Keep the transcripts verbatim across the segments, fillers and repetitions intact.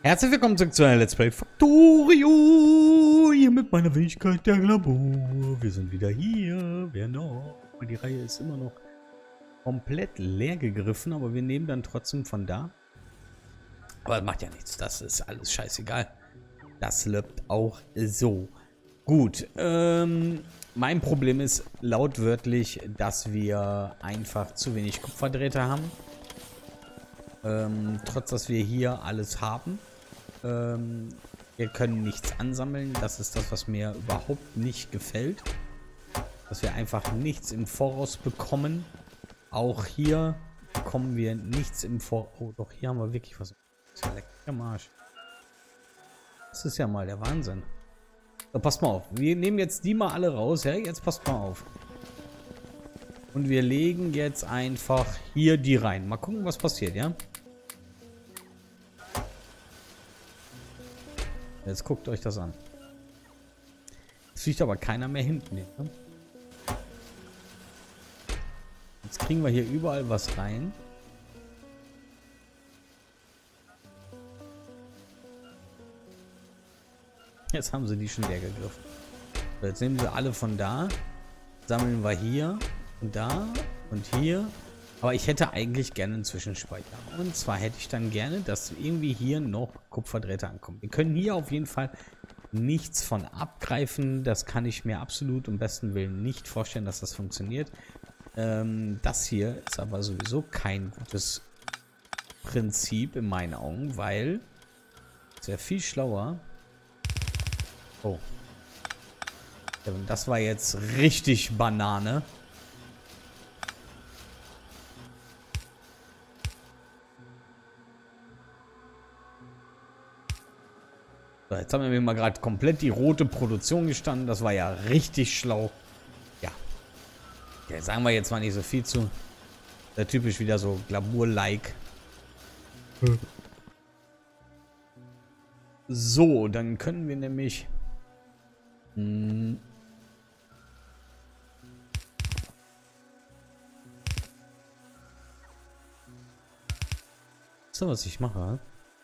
Herzlich willkommen zurück zu einer Let's Play Factorio. Hier mit meiner Fähigkeit der Labor. Wir sind wieder hier. Wer noch? Die Reihe ist immer noch komplett leer gegriffen, aber wir nehmen dann trotzdem von da. Aber das macht ja nichts. Das ist alles scheißegal. Das läuft auch so. Gut. Ähm, mein Problem ist lautwörtlich, dass wir einfach zu wenig Kupferdrähte haben. Ähm, trotz dass wir hier alles haben. Ähm, wir können nichts ansammeln. Das ist das, was mir überhaupt nicht gefällt. Dass wir einfach nichts im Voraus bekommen. Auch hier bekommen wir nichts im Voraus. Oh, doch, hier haben wir wirklich was. Das ist ja lecker am Arsch. Das ist ja mal der Wahnsinn. So, passt mal auf. Wir nehmen jetzt die mal alle raus. Ja, jetzt passt mal auf. Und wir legen jetzt einfach hier die rein. Mal gucken, was passiert, ja? Jetzt guckt euch das an. Es fliegt aber keiner mehr hinten hin. Ne? Jetzt kriegen wir hier überall was rein. Jetzt haben sie die schon leer gegriffen. So, jetzt nehmen wir alle von da. Sammeln wir hier und da und hier. Aber ich hätte eigentlich gerne einen Zwischenspeicher. Und zwar hätte ich dann gerne, dass irgendwie hier noch Kupferdrähte ankommen. Wir können hier auf jeden Fall nichts von abgreifen. Das kann ich mir absolut um besten Willen nicht vorstellen, dass das funktioniert. Ähm, das hier ist aber sowieso kein gutes Prinzip in meinen Augen, weil es wäre viel schlauer. Oh. Das war jetzt richtig Banane. So, jetzt haben wir mir mal gerade komplett die rote Produktion gestanden. Das war ja richtig schlau. Ja. Ja, sagen wir jetzt mal nicht so viel zu. Der typisch wieder so Glamour-like. Hm. So, dann können wir nämlich... Hm, so, was ich mache.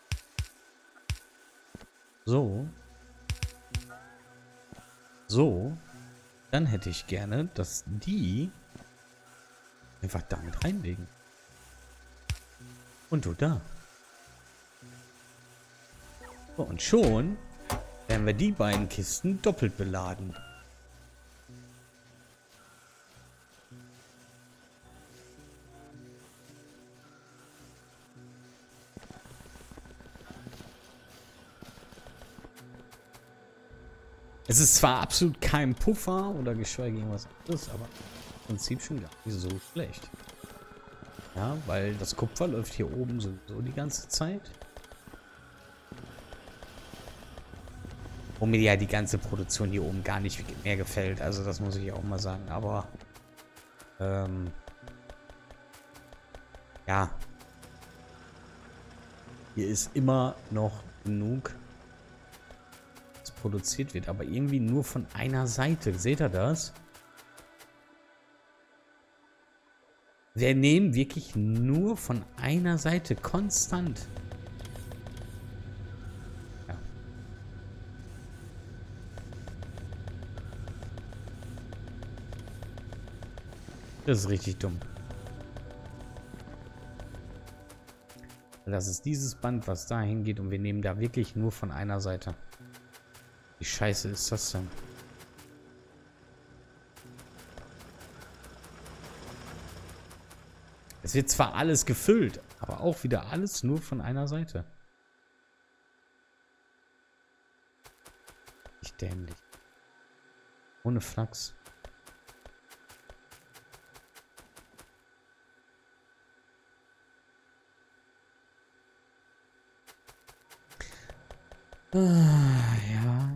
So. So. Dann hätte ich gerne, dass die einfach damit reinlegen. Und du da. So, und schon werden wir die beiden Kisten doppelt beladen. Es ist zwar absolut kein Puffer oder geschweige irgendwas anderes, aber im Prinzip schon gar nicht so schlecht. Ja, weil das Kupfer läuft hier oben sowieso die ganze Zeit. Wo mir ja die ganze Produktion hier oben gar nicht mehr gefällt. Also das muss ich auch mal sagen. Aber ähm, ja, hier ist immer noch genug, was produziert wird. Aber irgendwie nur von einer Seite. Seht ihr das? Wir nehmen wirklich nur von einer Seite konstant. Das ist richtig dumm. Das ist dieses Band, was dahin geht und wir nehmen da wirklich nur von einer Seite. Wie scheiße ist das denn? Es wird zwar alles gefüllt, aber auch wieder alles nur von einer Seite. Nicht dämlich. Ohne Flachs. Ah, ja.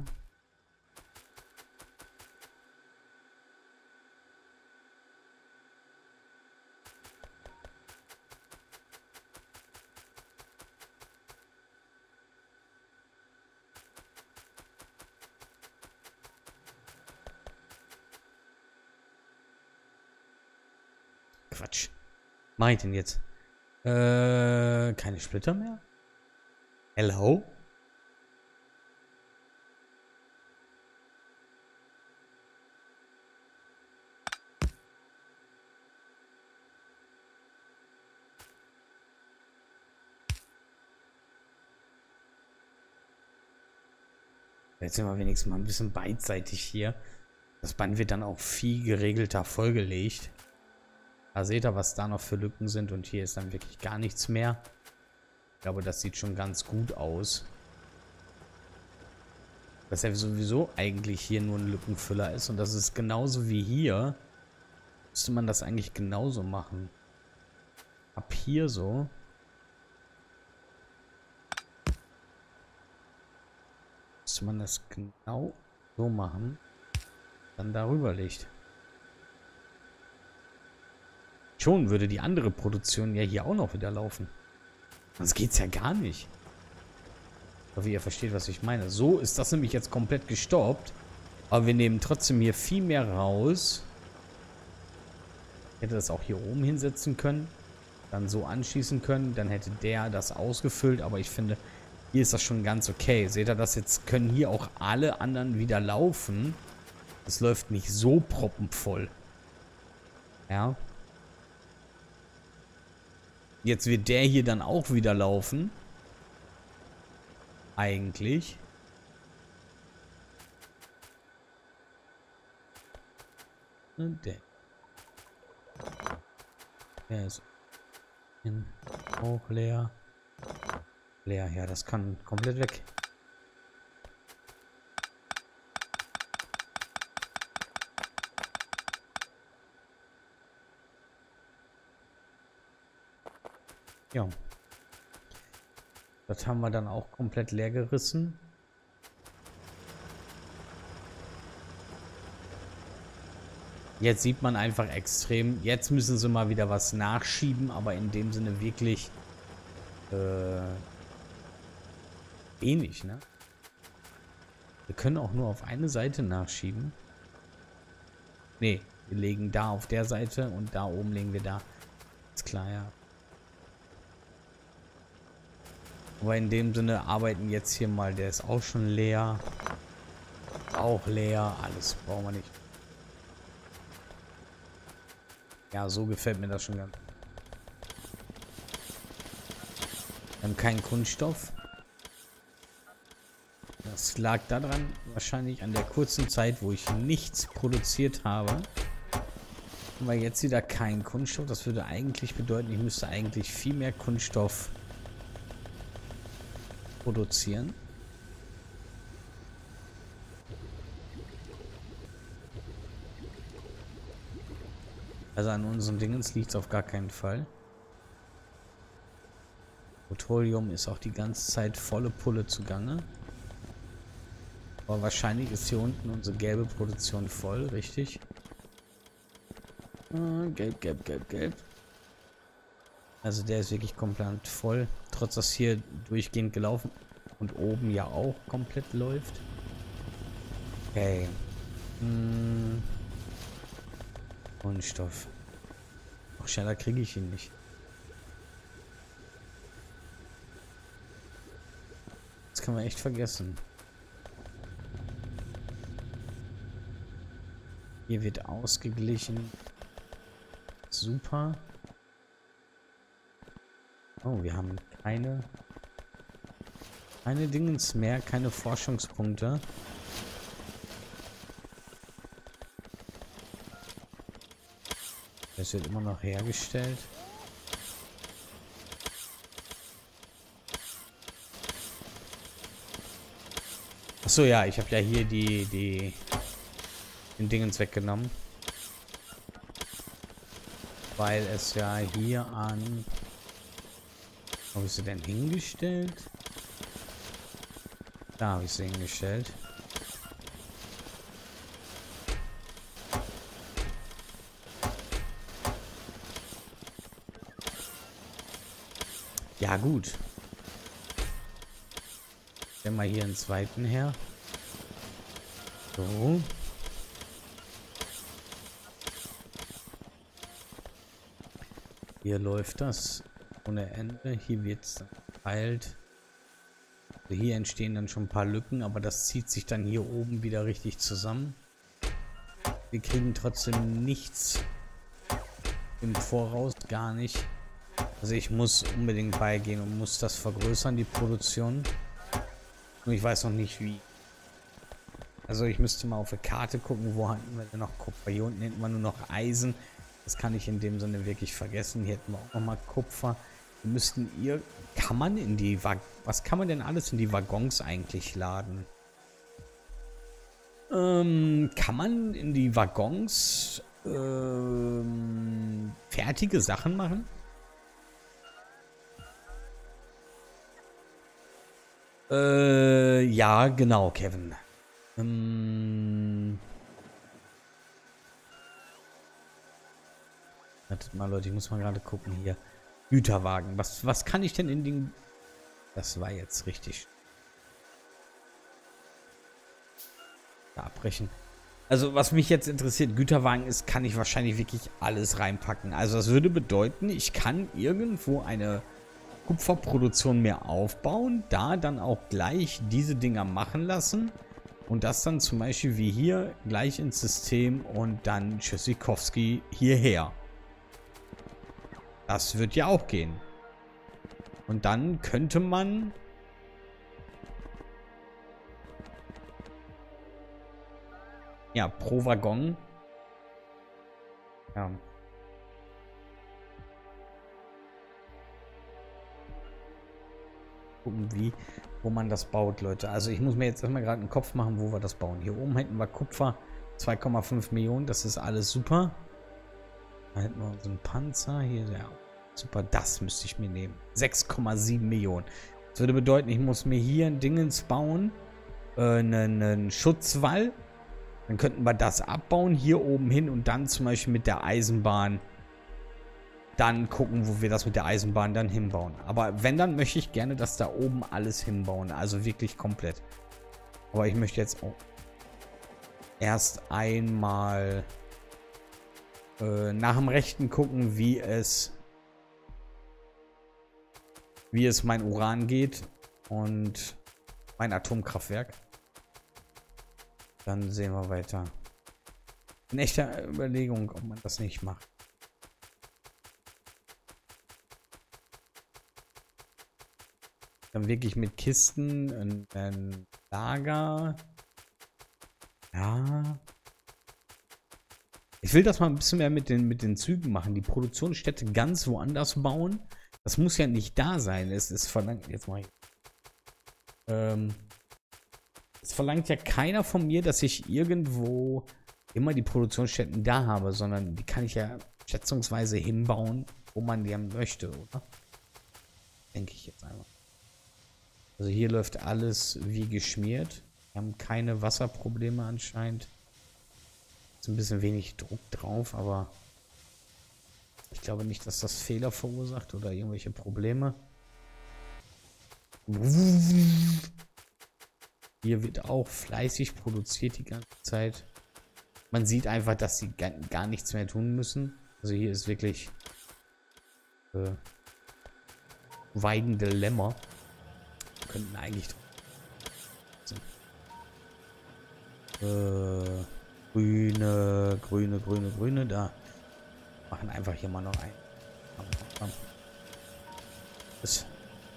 Quatsch. Mach ich denn jetzt? Äh, keine Splitter mehr? Hello? Jetzt sind wir wenigstens mal ein bisschen beidseitig hier. Das Band wird dann auch viel geregelter vollgelegt. Da seht ihr, was da noch für Lücken sind. Und hier ist dann wirklich gar nichts mehr. Ich glaube, das sieht schon ganz gut aus. Dass er sowieso eigentlich hier nur ein Lückenfüller ist. Und das ist genauso wie hier. Müsste man das eigentlich genauso machen. Ab hier so. Müsste man das genau so machen. Dann darüber liegt. Schon würde die andere Produktion ja hier auch noch wieder laufen. Sonst geht's ja gar nicht. Ich hoffe, ihr versteht, was ich meine. So ist das nämlich jetzt komplett gestoppt. Aber wir nehmen trotzdem hier viel mehr raus. Ich hätte das auch hier oben hinsetzen können. Dann so anschließen können. Dann hätte der das ausgefüllt. Aber ich finde, hier ist das schon ganz okay. Seht ihr das? Jetzt können hier auch alle anderen wieder laufen. Es läuft nicht so proppenvoll. Ja. Jetzt wird der hier dann auch wieder laufen. Eigentlich. Und der. Der ist auch leer. Leer, ja, das kann komplett weg. Ja. Das haben wir dann auch komplett leer gerissen. Jetzt sieht man einfach extrem. Jetzt müssen sie mal wieder was nachschieben, aber in dem Sinne wirklich äh, wenig, ne? Wir können auch nur auf eine Seite nachschieben. Ne, wir legen da auf der Seite und da oben legen wir da. Ist klar, ja. Aber in dem Sinne arbeiten jetzt hier mal, der ist auch schon leer. Auch leer, alles brauchen wir nicht. Ja, so gefällt mir das schon ganz. Wir haben keinen Kunststoff. Das lag daran, wahrscheinlich an der kurzen Zeit, wo ich nichts produziert habe. Haben wir jetzt wieder keinen Kunststoff. Das würde eigentlich bedeuten, ich müsste eigentlich viel mehr Kunststoff produzieren. Also an unseren Dingens liegt es auf gar keinen Fall. Petroleum ist auch die ganze Zeit volle Pulle zugange. Aber wahrscheinlich ist hier unten unsere gelbe Produktion voll, richtig? Ah, gelb, gelb, gelb, gelb. Also der ist wirklich komplett voll. Trotz dass hier durchgehend gelaufen und oben ja auch komplett läuft. Okay. Hm. Kunststoff. Auch schneller kriege ich ihn nicht. Das kann man echt vergessen. Hier wird ausgeglichen. Super. Oh, wir haben keine keine Dingens mehr, keine Forschungspunkte. Das wird immer noch hergestellt. Achso, ja, ich habe ja hier die die den Dingens weggenommen. Weil es ja hier an... Wo habe ich sie denn hingestellt? Da habe ich sie hingestellt. Ja, gut. Stellen wir hier einen zweiten her. So. Hier läuft das ohne Ende. Hier wird es verteilt. Also hier entstehen dann schon ein paar Lücken, aber das zieht sich dann hier oben wieder richtig zusammen. Wir kriegen trotzdem nichts im Voraus, gar nicht. Also ich muss unbedingt beigehen und muss das vergrößern, die Produktion. Nur ich weiß noch nicht wie. Also ich müsste mal auf der Karte gucken, wo hatten wir denn noch Kupfer. Hier unten hätten wir nur noch Eisen. Das kann ich in dem Sinne wirklich vergessen. Hier hätten wir auch nochmal Kupfer. Wir müssten ihr... Kann man in die... Wag Was kann man denn alles in die Waggons eigentlich laden? Ähm, kann man in die Waggons ähm, fertige Sachen machen? Äh, ja, genau, Kevin. Ähm... Wartet mal, Leute, ich muss mal gerade gucken hier. Güterwagen. Was, was kann ich denn in den... Das war jetzt richtig. Da abbrechen. Also, was mich jetzt interessiert, Güterwagen ist, kann ich wahrscheinlich wirklich alles reinpacken. Also, das würde bedeuten, ich kann irgendwo eine Kupferproduktion mehr aufbauen, da dann auch gleich diese Dinger machen lassen und das dann zum Beispiel wie hier gleich ins System und dann Tschüssikowski hierher. Das wird ja auch gehen. Und dann könnte man... Ja, pro Waggon. Ja. Gucken, wie, wo man das baut, Leute. Also ich muss mir jetzt erstmal gerade einen Kopf machen, wo wir das bauen. Hier oben hätten wir Kupfer, zwei Komma fünf Millionen. Das ist alles super. Da hätten wir so einen Panzer. Hier, ja, super. Das müsste ich mir nehmen. sechs Komma sieben Millionen. Das würde bedeuten, ich muss mir hier ein Dingens bauen. Äh, einen, einen Schutzwall. Dann könnten wir das abbauen, hier oben hin und dann zum Beispiel mit der Eisenbahn dann gucken, wo wir das mit der Eisenbahn dann hinbauen. Aber wenn, dann möchte ich gerne das da oben alles hinbauen. Also wirklich komplett. Aber ich möchte jetzt auch erst einmal äh, nach dem Rechten gucken, wie es wie es mein Uran geht und mein Atomkraftwerk. Dann sehen wir weiter. In echter Überlegung, ob man das nicht macht. Dann wirklich mit Kisten, ein, ein Lager. Ja. Ich will das mal ein bisschen mehr mit den, mit den Zügen machen. Die Produktionsstätte ganz woanders bauen. Das muss ja nicht da sein. Es ist verlangt. Jetzt mal. Ähm. Es verlangt ja keiner von mir, dass ich irgendwo immer die Produktionsstätten da habe, sondern die kann ich ja schätzungsweise hinbauen, wo man die haben möchte, oder? Denke ich jetzt einmal. Also hier läuft alles wie geschmiert. Wir haben keine Wasserprobleme anscheinend. Ist ein bisschen wenig Druck drauf, aber ich glaube nicht, dass das Fehler verursacht oder irgendwelche Probleme. Hier wird auch fleißig produziert die ganze Zeit. Man sieht einfach, dass sie gar, gar nichts mehr tun müssen. Also hier ist wirklich äh, weidende Lämmer. Könnten eigentlich äh, grüne, grüne, grüne, grüne. Da machen einfach hier mal noch ein. Das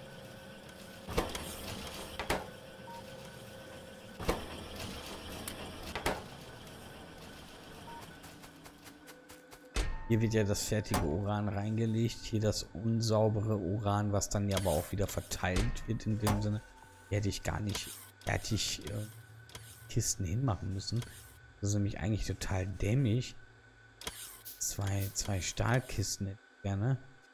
Hier wird ja das fertige Uran reingelegt. Hier das unsaubere Uran, was dann ja aber auch wieder verteilt wird in dem Sinne. Hier hätte ich gar nicht fertig äh, Kisten hinmachen müssen. Das ist nämlich eigentlich total dämlich. Zwei, zwei Stahlkisten hätte ich gerne.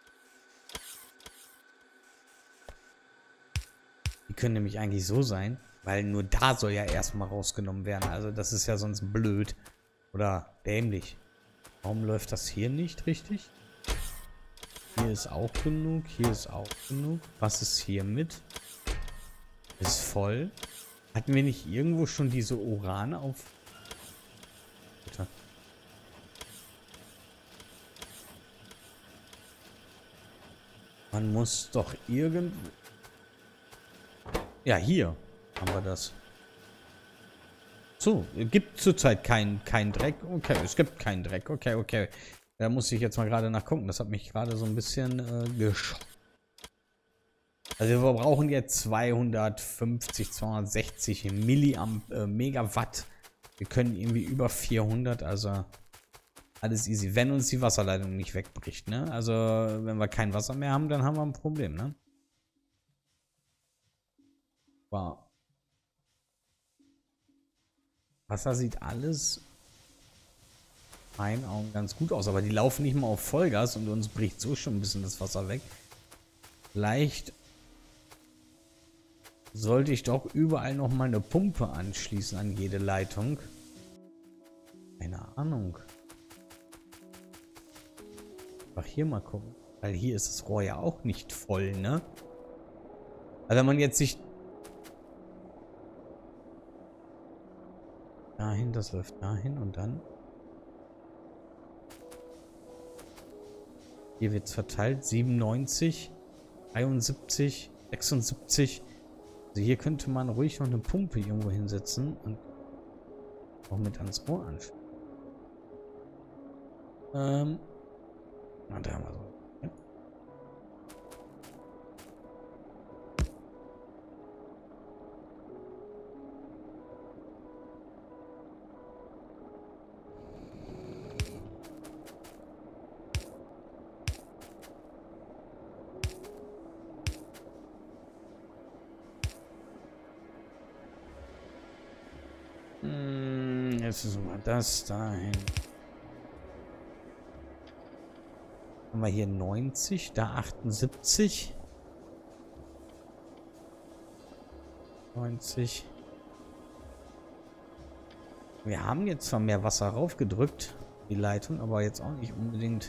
Die können nämlich eigentlich so sein, weil nur da soll ja erstmal rausgenommen werden. Also das ist ja sonst blöd oder dämlich. Warum läuft das hier nicht richtig? Hier ist auch genug. Hier ist auch genug. Was ist hier mit? Ist voll. Hatten wir nicht irgendwo schon diese Uran auf? Bitte. Man muss doch irgendwo... Ja, hier haben wir das. So, es gibt zurzeit keinen kein Dreck. Okay, es gibt keinen Dreck. Okay, okay. Da muss ich jetzt mal gerade nachgucken. Das hat mich gerade so ein bisschen äh, geschockt. Also wir brauchen jetzt zweihundertfünfzig, zweihundertsechzig Milliamp äh, Megawatt. Wir können irgendwie über vierhundert, also alles easy. Wenn uns die Wasserleitung nicht wegbricht, ne? Also wenn wir kein Wasser mehr haben, dann haben wir ein Problem, ne? Wow. Wasser sieht alles in meinen Augen ganz gut aus, aber die laufen nicht mal auf Vollgas und uns bricht so schon ein bisschen das Wasser weg. Vielleicht sollte ich doch überall noch mal eine Pumpe anschließen an jede Leitung. Keine Ahnung. Einfach hier mal gucken. Weil hier ist das Rohr ja auch nicht voll, ne? Also wenn man jetzt sich... Dahin, das läuft dahin und dann... Hier wird es verteilt. siebenundneunzig, dreiundsiebzig, sechsundsiebzig. Also hier könnte man ruhig noch eine Pumpe irgendwo hinsetzen und auch mit ans Rohr anschließen. Ähm... Na, da haben wir so. Hm, jetzt ist mal das dahin. Haben wir hier neunzig, da achtundsiebzig. neunzig. Wir haben jetzt zwar mehr Wasser raufgedrückt, die Leitung, aber jetzt auch nicht unbedingt.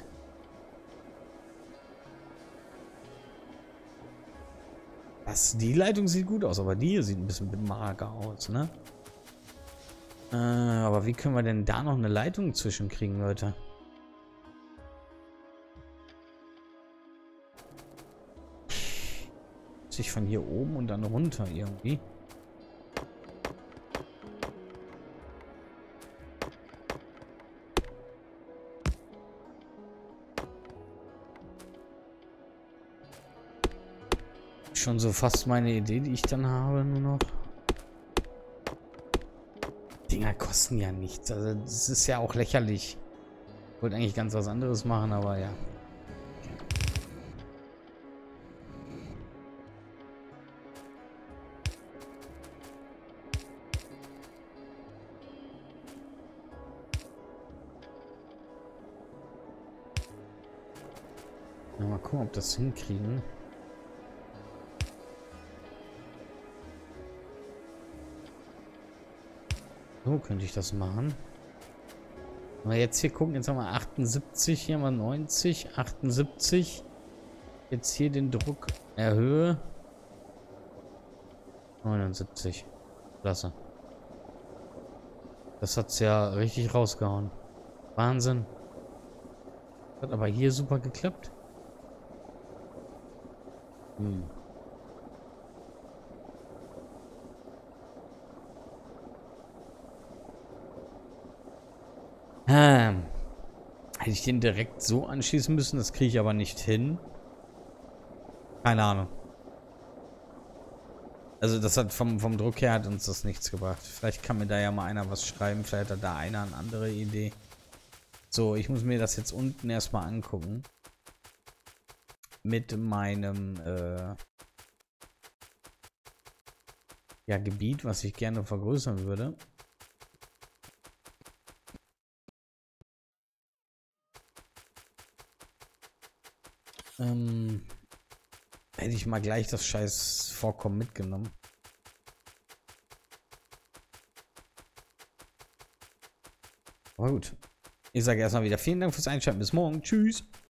Das, die Leitung sieht gut aus, aber die hier sieht ein bisschen mager aus, ne? Äh, aber wie können wir denn da noch eine Leitung zwischenkriegen, Leute? Sich von hier oben und dann runter irgendwie. Schon so fast meine Idee, die ich dann habe, nur noch. Dinger kosten ja nichts. Also das ist ja auch lächerlich. Ich wollte eigentlich ganz was anderes machen, aber ja. Ja, mal gucken, ob das hinkriegen. So könnte ich das machen. Wenn wir jetzt hier gucken, jetzt haben wir achtundsiebzig, hier haben wir neunzig, achtundsiebzig. Jetzt hier den Druck erhöhe. neunundsiebzig. Klasse. Das hat's ja richtig rausgehauen. Wahnsinn. Hat aber hier super geklappt. Hm. Ähm. Hätte ich den direkt so anschließen müssen, das kriege ich aber nicht hin. Keine Ahnung. Also das hat vom, vom Druck her hat uns das nichts gebracht. Vielleicht kann mir da ja mal einer was schreiben. Vielleicht hat da einer eine andere Idee. So, ich muss mir das jetzt unten erstmal angucken. Mit meinem äh, ja, Gebiet, was ich gerne vergrößern würde. Ähm, hätte ich mal gleich das scheiß Vorkommen mitgenommen. Aber gut. Ich sage erstmal wieder vielen Dank fürs Einschalten. Bis morgen. Tschüss.